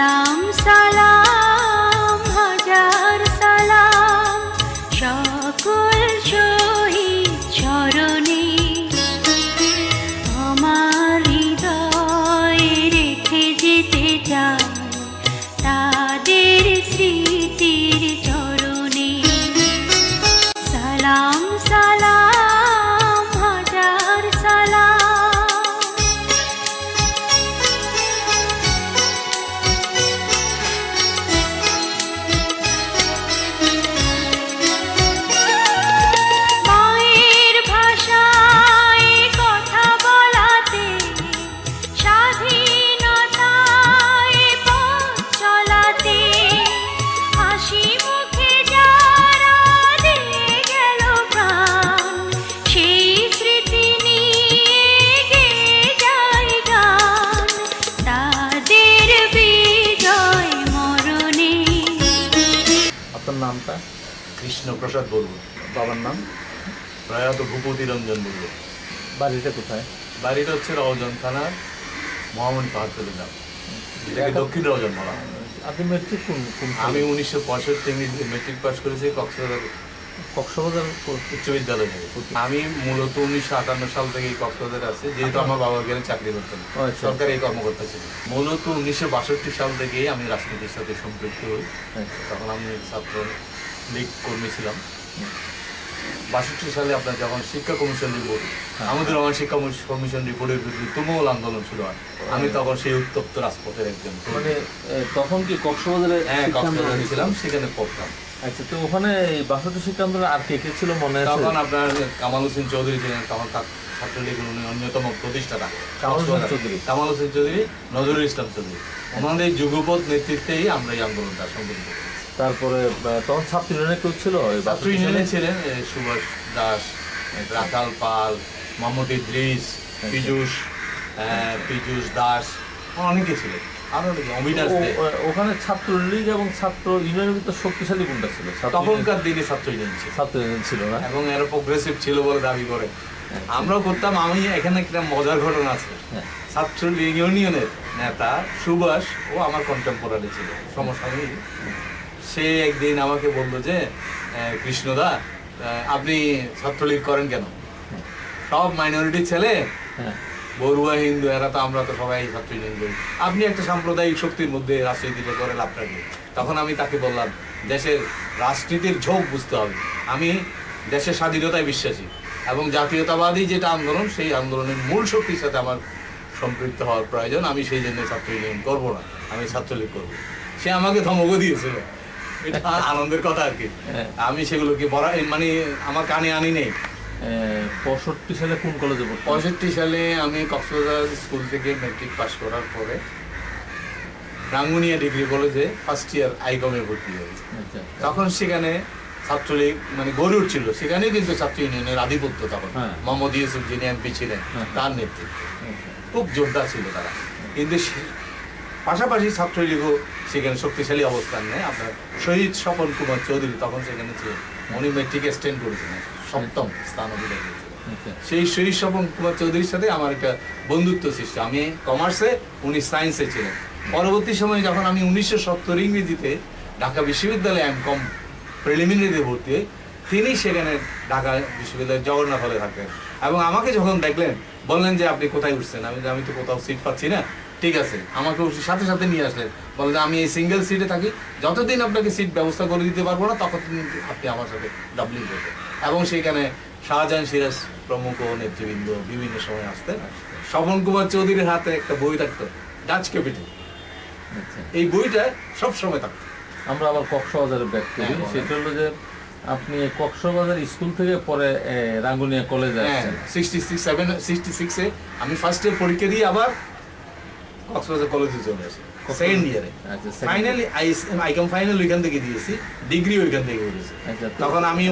সালাম সালাম হাজার সালাম সকল শহীদ চরণে আমার হৃদয়ে রেখে যেতে চাই তাদের স্মৃতির চরণে সালাম সালাম হাজার সালাম। মায়ের ভাষায় কথা বলাতে স্বাধীনতায় পথ চলাতে হাসি মুখে যারা দিয়ে গেল প্রাণ সেই স্মৃতি নিয়ে গেয়ে যায় গান তাদের বিজয় মরণে। আপনার নামটা? কৃষ্ণপ্রসাদ বর্মন। বাবার নাম? প্রয়াত ভূপতি রঞ্জন বর্মন। বাড়িটা কোথায়? বাড়িটা হচ্ছে রওজন থানার মহামণি পাহাড়তলি গ্রাম, যেটাকে দক্ষিণ রওজন বলা হয়। আপনি মেট্রিক কোন আমি 1965 মেট্রিক পাস করেছি কক্সবাজার উচ্চ বিদ্যালয় থেকে। আমি মূলত 1958 সাল থেকে কক্সবাজারে আছি, যেহেতু আমার বাবা এখানে চাকরি করতেন, সরকারি কর্মকর্তা ছিল। মূলত 1962 সাল থেকেই আমি রাজনীতির সাথে সম্পৃক্ত হই। তখন আমি ছাত্র লীগ কর্মী ছিলাম। 62 সালে আপনার যখন শিক্ষা কমিশন রিপোর্ট, আমাদের আমার শিক্ষা কমিশন রিপোর্টের বিরুদ্ধে তুমুল আন্দোলন ছিল, আমি তখন সেই উত্তপ্ত রাজপথের একজন। মানে তখন কি কক্সবাজারে? হ্যাঁ, কক্সবাজারে ছিলাম, সেখানে পড়তাম। আচ্ছা, তো ওখানে 62 শিক্ষা আন্দোলন আর কে কে ছিল মনে আছে? তখন আপনার কামাল হোসেন চৌধুরী ছিলেন, তখন ছাত্রলীগের উনি অন্যতম প্রতিষ্ঠাতা। কামাল হোসেন চৌধুরী, নজরুল ইসলাম চৌধুরী, ওনাদের যুগপৎ নেতৃত্বেই আমরা এই আন্দোলনটা সংগঠিত করি। তারপরে তখন ছাত্র ইউনিয়নে কেউ ছিল? ছাত্র ইউনিয়নে ছিলেন সুভাষ দাস, রাখাল পাল, মোহাম্মদ ইদ্রিস, পীযূষ দাস, অনেকে ছিলেন, আরো অবিনাশ দে। ওখানে ছাত্রলীগ এবং ছাত্র ইউনিয়নের ভিতরে শক্তিশালী কোনটা ছিল? তখনকার দিকে ছাত্র ইউনিয়ন ছিল। ছাত্র ইউনিয়ন ছিল না, এবং এরা প্রোগ্রেসিভ ছিল বলে দাবি করে। আমরাও করতাম। আমি এখানে একটা মজার ঘটনা আছে। ছাত্রলীগ ইউনিয়নের নেতা সুভাষ ও আমার কন্টেম্পোরারি ছিল, সমসাময়িক। সে একদিন আমাকে বললো যে, কৃষ্ণদা, আপনি ছাত্রলীগ করেন কেন? সব মাইনরিটি ছেলে, বড়ুয়া হিন্দু, এরা তো, আমরা তো সবাই ছাত্র ইউনিয়ন করি, আপনি একটা সাম্প্রদায়িক শক্তির মধ্যে রাজনীতিটা করে লাভটা কি? তখন আমি তাকে বললাম, দেশের রাজনীতির ঝোঁক বুঝতে হবে। আমি দেশের স্বাধীনতায় বিশ্বাসী এবং জাতীয়তাবাদী যেটা আন্দোলন, সেই আন্দোলনের মূল শক্তির সাথে আমার সম্পৃক্ত হওয়ার প্রয়োজন। আমি সেই জন্য ছাত্র ইউনিয়ন করবো না, আমি ছাত্রলীগ করবো। সে আমাকে ধমকও দিয়েছিল, এটা আনন্দের কথা আর কি। আমি সেগুলোকে মানে আমার কানে আনি নেই। 65 সালে কোন কলেজে পড়তেন? 65 সালে আমি কক্সবাজার স্কুল থেকে মেট্রিক পাস করার পরে রাঙ্গুনিয়া ডিগ্রি কলেজে ফার্স্ট ইয়ার আইকমে ভর্তি হয়েছে। তখন সেখানে ছাত্রলীগ মানে গড়ে উঠছিল, সেখানে কিন্তু ছাত্র ইউনিয়নের আধিপত্য। তখন মোহাম্মদ ইউসুফ, যিনি এমপি ছিলেন, তার নেতৃত্বে খুব জোরদার ছিল তারা। কিন্তু পাশাপাশি ছাত্রলীগও সেখানে শক্তিশালী অবস্থান নেয়। আপনার শহীদ স্বপন কুমার চৌধুরী তখন সেখানে ছিলেন, উনি মেট্রিক স্ট্যান্ড করেছিলেন, 7ম স্থান অধিকার করেছিলেন। সেই শহীদ স্বপন কুমার চৌধুরীর সাথে আমার একটা বন্ধুত্ব সৃষ্টি। আমি কমার্সে, উনি সায়েন্সে ছিলেন। পরবর্তী সময়ে যখন আমি 1970 ইংরেজিতে ঢাকা বিশ্ববিদ্যালয়ে এমকম প্রিলিমিনারিতে ভর্তি হই, তিনি সেখানে ঢাকা বিশ্ববিদ্যালয়ের জগন্নাথ হলে থাকতেন এবং আমাকে যখন দেখলেন বললেন যে, আপনি কোথায় উঠছেন? আমি তো কোথাও সিট পাচ্ছি না। ঠিক আছে, আমাকে সাথে সাথে নিয়ে আসলেন, বলে যে, আমি এই সিঙ্গেল সিটে থাকি, যতদিন আপনাকে সিট ব্যবস্থা করে দিতে পারবো না, ততদিন আপনি আমার সাথে ডাবলিং করবেন। এবং সেখানে শাহজাহান সিরাজ প্রমুখ নেতৃবৃন্দ বিভিন্ন সময় আসতেন। স্বপন কুমার চৌধুরীর হাতে একটা বই থাকতো, ডাচ ক্যাপিটাল। এই বইটা সবসময় থাকতো। আমরা আবার কক্সবাজারে ব্যাক করি, সেটা হলো যে আপনি কক্সবাজার স্কুল থেকে পরে রাঙ্গুনিয়া কলেজে আসছেন। 66-এ আমি ফার্স্ট ইয়ার পরীক্ষা দিয়ে আবার কক্সবাজার কলেজে চলে আসি, সেকেন্ড ইয়ারে। ফাইনালি আইকম ফাইনাল ওইখান থেকে দিয়েছি, ডিগ্রি ওইখান থেকে করেছি। তখন আমি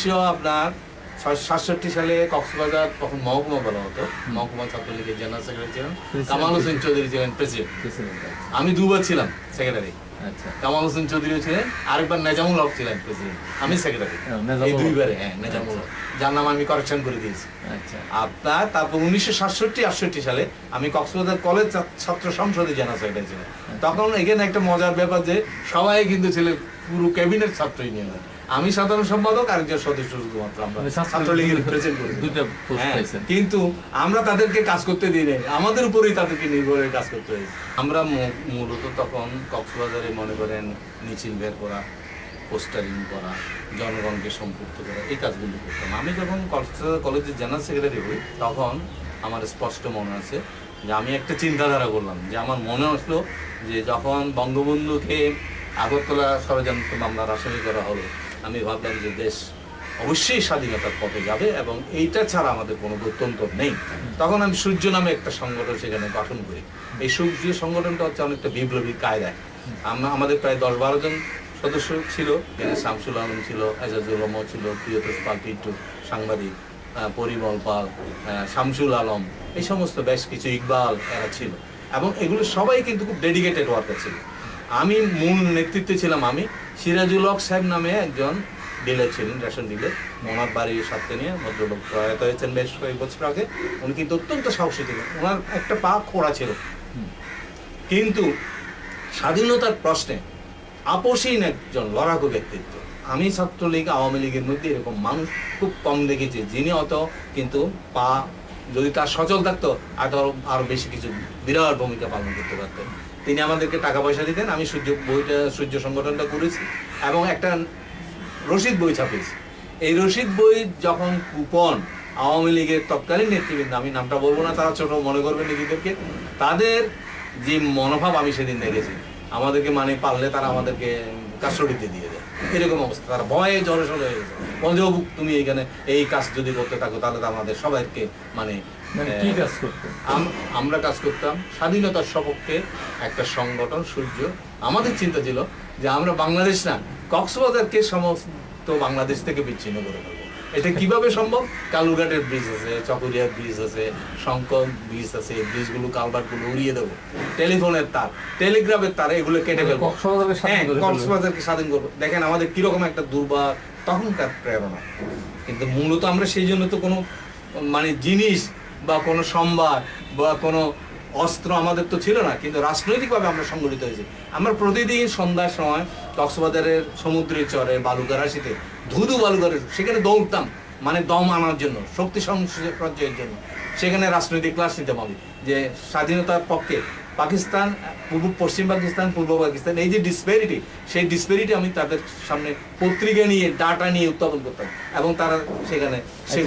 1967 সালে কক্সবাজার, তখন মহকুমা বলা হতো, মহকুমা ছাত্রলীগের জেনারেল সেক্রেটারি ছিলেন কামাল হোসেন চৌধুরী, ছিলেন প্রেসিডেন্ট। আমি 2 বার ছিলাম সেক্রেটারি। আচ্ছা কামাল হোসেন চৌধুরী ছিলেন, আরেকবার নেজামুল হক ছিলেন প্রেসিডেন্ট, আমি সেক্রেটারি। এই দুইবারে নেজামুল হক, যার নাম আমি কারেকশন করে দিয়েছি। আচ্ছা আপনার তারপর 1967-68 সালে আমি কক্সবাজার কলেজ ছাত্র সংসদে জেনারেল সেক্রেটারি ছিলাম। তখন এখানে একটা মজার ব্যাপার যে সবাই কিন্তু ছিল পুরো ক্যাবিনেট ছাত্র ইউনিয়নের, আমি সাধারণ সম্পাদক, আরেকজন সদস্য শুধুমাত্র আমরা ছাত্রলীগের প্রেসিডেন্ট করেছি। কিন্তু আমরা তাদেরকে কাজ করতে দিই নাই, আমাদের উপরেই তাদেরকে নির্ভর করে কাজ করতে হয়েছে। আমরা মূলত তখন কক্সবাজারে মনে করেন মিছিল বের করা, পোস্টারিং করা, জনগণকে সম্পৃক্ত করা, এই কাজগুলো করতাম। আমি যখন কক্সবাজার কলেজের জেনারেল সেক্রেটারি হই তখন আমার স্পষ্ট মনে আছে যে আমি একটা চিন্তাধারা করলাম, যে আমার মনে আসলো যে যখন বঙ্গবন্ধুকে আগরতলা ষড়যন্ত্র মামলার আসামি করা হলো, আমি ভাবলাম যে দেশ অবশ্যই স্বাধীনতার পথে যাবে এবং এইটা ছাড়া আমাদের কোনো গত্যন্তর নেই। তখন আমি সূর্য নামে একটা সংগঠন সেখানে গঠন করি। এই সূর্য সংগঠনটা হচ্ছে অনেকটা বিপ্লবী কায়দায়। আমাদের প্রায় 10-12 জন সদস্য ছিল, এখানে শামসুল আলম ছিল, এজাজুল রহমান ছিল, প্রিয়তোষ পাল পিন্টু সাংবাদিক, পরিমল পাল, শামসুল আলম, এই সমস্ত বেশ কিছু, ইকবাল, এরা ছিল। এবং এগুলো সবাই কিন্তু খুব ডেডিকেটেড ওয়ার্কার ছিল। আমি মূল নেতৃত্বে ছিলাম। আমি সিরাজুল হক সাহেব নামে একজন ডিলার ছিলেন, রেশন ডিলার, ওনার বাড়ির সাথে নিয়ে ভদ্রলোক প্রয়াত হয়েছেন বেশ কয়েক বছর আগে। উনি কিন্তু অত্যন্ত সাহসী ছিলেন, ওনার একটা পা খোড়া ছিল, কিন্তু স্বাধীনতার প্রশ্নে আপোষহীন একজন লড়াকু ব্যক্তিত্ব। আমি ছাত্রলীগ আওয়ামী লীগের মধ্যে এরকম মানুষ খুব কম দেখেছি যিনি অত কিন্তু পা যদি তার সচল থাকতো আরো বেশি কিছু বিরাট ভূমিকা পালন করতে পারতেন। তিনি আমাদেরকে টাকা পয়সা দিতেন। আমি সূর্য সংগঠনটা করেছি এবং একটা রশিদ বই ছাপিয়েছি। এই রশিদ বই যখন কুপন আওয়ামী লীগের তৎকালীন নেতৃবৃন্দ, আমি নামটা বলবো না, তারা ছোট মনে করবেন নিজেদেরকে, তাদের যে মনোভাব আমি সেদিন দেখেছি, আমাদেরকে মানে পারলে তারা আমাদেরকে কাস্টডিতে দিয়ে দেয়, এরকম অবস্থা। তারা ভয়ে জড়সড় হয়ে গেছে, বলছে তুমি এইখানে এই কাজ যদি করতে থাকো তাহলে তো আমাদের সবাইকে মানে কি কাজ করতেন? আমরা কাজ করতাম স্বাধীনতার সপক্ষে একটা সংগঠন সূর্য। আমাদের চিন্তা ছিল যে আমরা বাংলাদেশ না, কক্সবাজারকে সমস্ত বাংলাদেশ থেকে বিচ্ছিন্ন করে ফেলবো। এটা কিভাবে সম্ভব? কালুরঘাটের ব্রিজ আছে, চকরিয়ার ব্রিজ আছে, শঙ্কর ব্রিজ আছে, এই ব্রিজগুলো কালভার্টগুলো উড়িয়ে দেবো, টেলিফোনের তার, টেলিগ্রাফের তার, এগুলো কেটে ফেলবো, কক্সবাজারকে স্বাধীন করবো। দেখেন আমাদের কিরকম একটা দুর্বার তখনকার প্রেরণা। কিন্তু মূলত আমরা সেই জন্য তো কোনো মানে জিনিস বা কোনো সম্ভার বা কোনো অস্ত্র আমাদের তো ছিল না, কিন্তু রাজনৈতিকভাবে আমরা সংগঠিত হয়েছি। আমরা প্রতিদিন সন্ধ্যার সময় কক্সবাজারের সমুদ্রের চরে বালুকারাশিতে ধুধু বালুকারাশি, সেখানে দৌড়তাম মানে দম আনার জন্য, শক্তি সঞ্চয়ের জন্য। সেখানে রাজনৈতিক ক্লাস নিতে পারি যে স্বাধীনতার পক্ষে পাকিস্তান, পশ্চিম পাকিস্তান, পূর্ব পাকিস্তান, এই যে ডিসপ্যারিটি, সেই ডিসপ্যারিটি আমি তাদের সামনে পত্রিকা নিয়ে ডাটা নিয়ে উত্থাপন করতাম এবং তারা সেখানে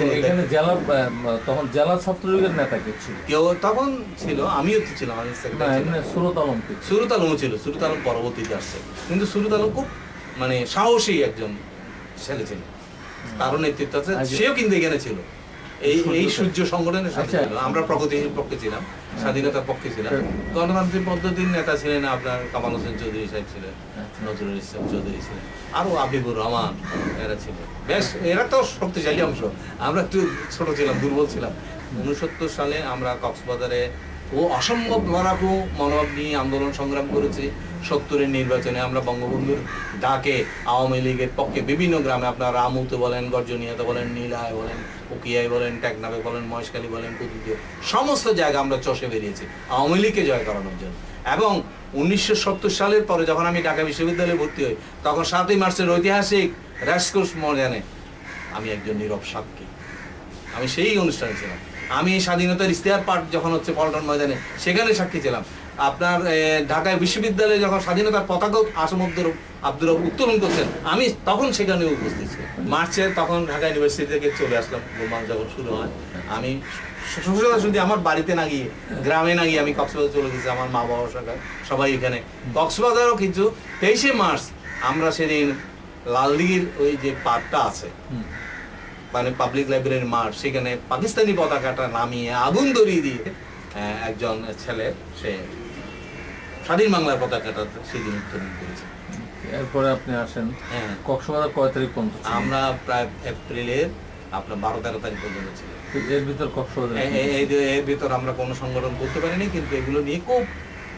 তখন জেলা ছাত্রলীগের নেতা কে ছিল? কেউ তখন ছিল, আমিও তো ছিলাম, সুরত আলম ছিল। সুরত আলম পরবর্তীতে আসছে, কিন্তু সুরত আলম খুব মানে সাহসী একজন ছেলে ছিল, তারও নেতৃত্ব আছে, সেও কিন্তু এখানে ছিল এই সূর্য সংগঠনের সাথে। আমরা প্রগতিশীল পক্ষে ছিলাম, স্বাধীনতার পক্ষে ছিলাম। গণতান্ত্রিক পদ্ধতির নেতা ছিলেন আপনার কামাল হোসেন চৌধুরী সাহেব ছিলেন, নজরুল ইসলাম চৌধুরী ছিলেন, আরো আবিবুর রহমান, এরা ছিল। বেশ এরা তো শক্তিশালী অংশ, আমরা একটু ছোট ছিলাম, দুর্বল ছিলাম। 69 সালে আমরা কক্সবাজারে অসম্ভব লড়াকু মনোভাব নিয়ে আন্দোলন সংগ্রাম করেছি। 70-এর নির্বাচনে আমরা বঙ্গবন্ধুর ডাকে আওয়ামী লীগের পক্ষে বিভিন্ন গ্রামে, আপনার রামুতে বলেন, গর্জনিয়াতে বলেন, নীলায় বলেন, উকিয়ায় বলেন, টেকনাফে বলেন, মহেশখালী বলেন, কুতুবদিয়া, সমস্ত জায়গা আমরা চষে বেরিয়েছি আওয়ামী লীগকে জয় করানোর জন্য। এবং 1970 সালের পরে যখন আমি ঢাকা বিশ্ববিদ্যালয়ে ভর্তি হই, তখন 7ই মার্চের ঐতিহাসিক রেসকোর্স ময়দানে আমি একজন নীরব সাক্ষী, আমি সেই অনুষ্ঠানে ছিলাম। আমি স্বাধীনতার ইশতেহার পাঠ যখন হচ্ছে পল্টন ময়দানে, সেখানে সাক্ষী ছিলাম। আপনার ঢাকা বিশ্ববিদ্যালয়ে যখন স্বাধীনতার পতাকা আসম আব্দুর রব উত্তোলন করছেন, আমি তখন সেখানে উপস্থিত ছিলাম। মার্চে তখন ঢাকা ইউনিভার্সিটি থেকে চলে আসলাম, গোলমাল যখন শুরু হয়। আমি শুধু আমার বাড়িতে না গিয়ে, গ্রামে না গিয়ে আমি কক্সবাজার চলে গেছি, আমার মা বাবা সবাই এখানে। কক্সবাজারও কিন্তু 23শে মার্চ আমরা সেদিন লালদিঘির ওই যে পার্কটা আছে, মানে পাবলিক লাইব্রেরির মাঠ, সেখানে পাকিস্তানি পতাকাটা নামিয়ে আগুন ধরিয়ে দিয়ে একজন ছেলে সে স্বাধীন বাংলার পতাকাটা সেদিন উত্তোলন করেছে। এরপরে আপনি আসেন কক্সবাজার কয় তারিখ পর্যন্ত? আমরা প্রায় এপ্রিলের আপনার 12-13 তারিখ পর্যন্ত ছিল। এর ভিতর কক্সবাজার এর ভিতর আমরা কোনো সংগঠন করতে পারিনি, কিন্তু এগুলো নিয়ে খুব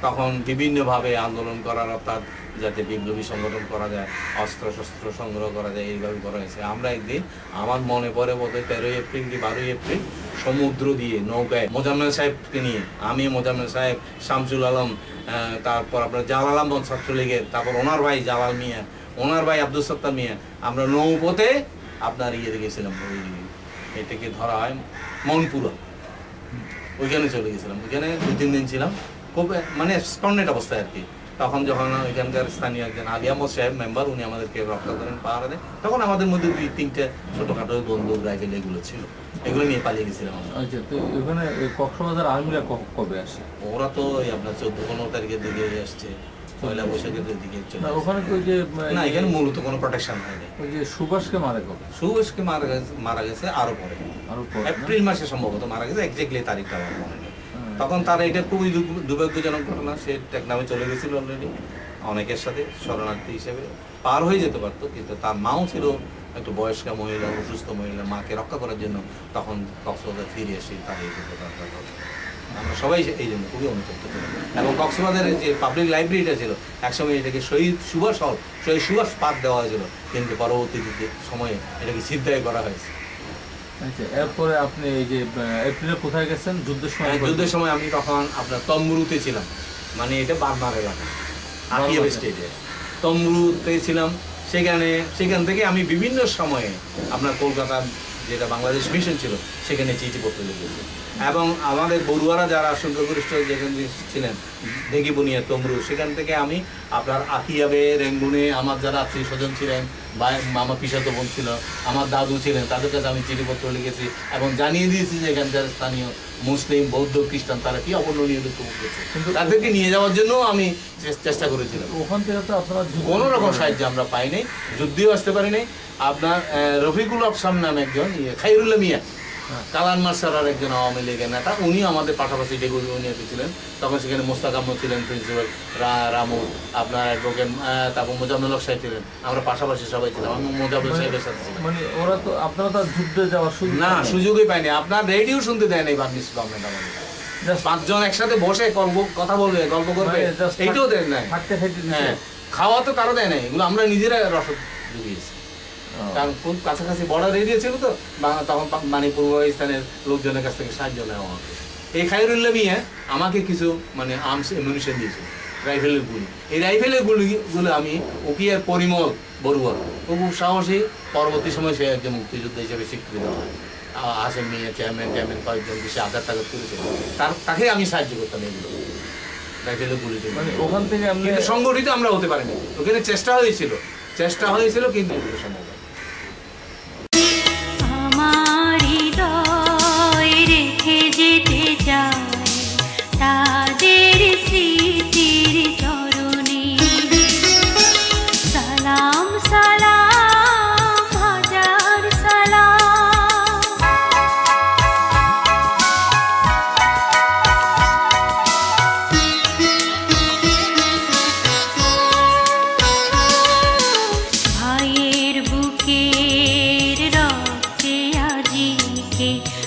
তখন বিভিন্নভাবে আন্দোলন করার, অর্থাৎ যাতে বিপ্লবী সংগঠন করা যায়, অস্ত্র শস্ত্র সংগ্রহ করা যায়, এইভাবে করা হয়েছে। আমরা একদিন, আমার মনে পড়ে বোধহয় 13ই এপ্রিল কি 12ই এপ্রিল, সমুদ্র দিয়ে নৌকায় মোজাম্মেল সাহেবকে নিয়ে, আমি, মোজাম্মেল সাহেব, শামসুল আলম, তারপর আপনার জালাল আহমদ ছাত্রলীগের, তারপর ওনার ভাই জালাল মিয়া, ওনার ভাই আব্দুল সত্তার মিয়া, আমরা নৌপথে আপনার ইয়েতে গেছিলাম, ওই এটাকে ধরা হয় মনপুরা, ওইখানে চলে গেছিলাম। ওইখানে 2-3 দিন ছিলাম, খুব মানে স্টন্ডেড অবস্থায় আর কি। তখন যখন ওইখানকার স্থানীয় একজন আলী আহমদ সাহেব মেম্বার, উনি আমাদেরকে রক্ষা করেন, পাহারা দেন, তখন আমাদের মধ্যে 2-3টে ছোটখাটো বন্দুক, রাইফেল এগুলো ছিল, এগুলো নিয়ে পালিয়ে গেছিলাম। আচ্ছা, তো ওখানে কক্সবাজার আর্মিরা কবে আসে? ওরা তো আপনার 14-15 তারিখের দিকে আসছে, 1 বৈশাখের দিকে চলে। ওখানে তো ওই যে না, এখানে মূলত কোনো প্রোটেকশন হয়নি। ওই যে সুভাষকে মারে কবে? সুভাষকে মারা গেছে আরো পরে, এপ্রিল মাসে সম্ভবত মারা গেছে, এক্স্যাক্টলি তারিখটা আমার মনে নেই। তখন তারা, এটা খুবই দুর্ভাগ্যজনক ঘটনা, সে টেকনামে চলে গেছিল অলরেডি, অনেকের সাথে শরণার্থী হিসেবে পার হয়ে যেতে পারতো, কিন্তু তার মাও ছিল একটু বয়স্কা মহিলা, অসুস্থ মহিলা, মাকে রক্ষা করার জন্য তখন কক্সবাজার ফিরে এসে তার এই দুর্ঘটনা। আমরা সবাই এই জন্য খুবই অনুতপ্ত ছিলাম। এবং কক্সবাজারের যে পাবলিক লাইব্রেরিটা ছিল, একসময় এটাকে শহীদ সুভাষ হল, শহীদ সুভাষ পার্ক দেওয়া হয়েছিল, কিন্তু পরবর্তীতে সময়ে এটাকে ছিনতাই করা হয়েছে। আচ্ছা, এরপরে আপনি এই যে এপ্রিলে কোথায় গেছেন যুদ্ধের সময়? যুদ্ধের সময় আমি তখন আপনার তম্বুরুতে ছিলাম, মানে এটা বাগমার এলাকা, আকিয়া স্টেটে তম্বুরুতে ছিলাম। সেখান থেকে আমি বিভিন্ন সময়ে আপনার কলকাতা, যেটা বাংলাদেশ মিশন ছিল, সেখানে চিঠিপত্র লিখেছি। এবং আমাদের বড়ুয়ারা যারা সংখ্যাগরিষ্ঠ যেখানে ছিলেন, দেখি বুনিয়া তমরু, সেখান থেকে আমি আপনার আকিয়াবে, রেঙ্গুনে আমার যারা আত্মীয় স্বজন ছিলেন, বা আমার পিসাতো বোন ছিল, আমার দাদু ছিলেন, তাদের কাছে আমি চিঠিপত্র লিখেছি এবং জানিয়ে দিয়েছি যে এখানকার স্থানীয় মুসলিম, বৌদ্ধ, খ্রিস্টান তারা কি অবর্ণনীয় দুঃখ ভোগ করছে, কিন্তু তাদেরকে নিয়ে যাওয়ার জন্য আমি চেষ্টা করেছিলাম। ওখান থেকে তো আপনারা কোনো রকম সাহায্য আমরা পাইনি, যুদ্ধেও আসতে পারিনি। আপনার রফিকুল আফসাম নামে একজন, খাইরুল্লাহ মিয়া, কালান মাসারার একজন আওয়ামী লীগের নেতা, উনিও আমাদের পাশাপাশি ডেপুটি ইউনিয়নে ছিলেন। তখন সেখানে মোস্তাক আহমদ ছিলেন প্রিন্সিপাল, রামু, আপনার অ্যাডভোকেট, তারপর মোজাম্মেল হক সাহেব ছিলেন, আমরা পাশাপাশি সবাই ছিলাম। আমি মোজাম্মেল সাহেবের সাথে ছিলাম। মানে ওরা তো, আপনারা তো যুদ্ধে যাওয়ার সুযোগ না, সুযোগই পাইনি। আপনার রেডিও শুনতে দেয় নাই বাংলাদেশ গভর্নমেন্ট আমাদের। 5 জন একসাথে বসে কথা বলবে, গল্প করবে, এইটাও দেয় নাই। হ্যাঁ, খাওয়া তো কারো দেয় নাই, এগুলো আমরা নিজেরা রসদ জুগিয়েছি। কারণ খুব কাছাকাছি বর্ডার এরিয়া ছিল তো, তখন মানে পূর্ব পাকিস্তানের লোকজনের কাছ থেকে সাহায্য নেওয়া হতো। এই খাইরুল্লাহ মিয়া আমাকে কিছু মানে আর্মস এমুনিশন দিয়েছে, রাইফেলের গুলি। এই রাইফেলের গুলিগুলো আমি উকিয়ার পরিমল বড়ুয়া, খুব সাহসী, পরবর্তী সময় সে একজন মুক্তিযোদ্ধা হিসেবে স্বীকৃতি দেওয়া হয়। আসেন মিয়া, চেয়ারম্যান কয়েকজন বেশি আঘাত টাঘাত করেছে, তাকে আমি সাহায্য করতাম এগুলো রাইফেলের গুলিতে। মানে ওখান থেকে সংগঠিত আমরা হতে পারিনি, ওখানে চেষ্টা হয়েছিল কিন্তু এগুলো সম্ভব। আমার হৃদয় রেখে যেতে চাই তাদের স্মৃতির চরণে, সালাম সালাম হাজার সালাম। ভাইয়ের বুকের রক্তে আজিকে